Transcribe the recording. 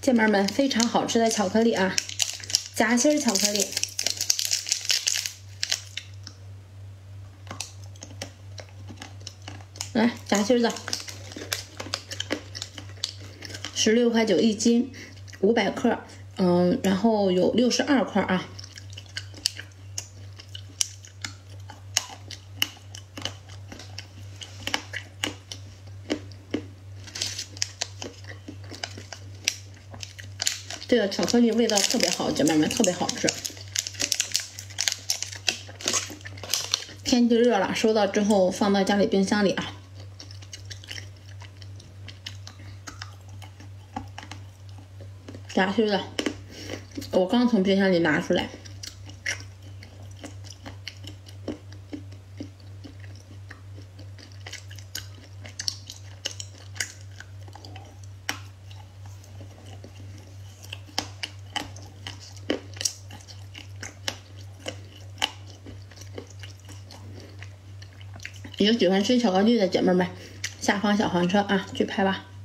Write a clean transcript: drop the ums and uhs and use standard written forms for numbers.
姐妹们，非常好吃的巧克力啊，夹心巧克力。来，夹心的，16.9块一斤，500克，然后有62块啊。这个巧克力味道特别好，姐妹们特别好吃。天气热了，收到之后放到家里冰箱里啊。夹心的，我刚从冰箱里拿出来。有喜欢吃巧克力的姐妹们，下方小黄车啊，去拍吧。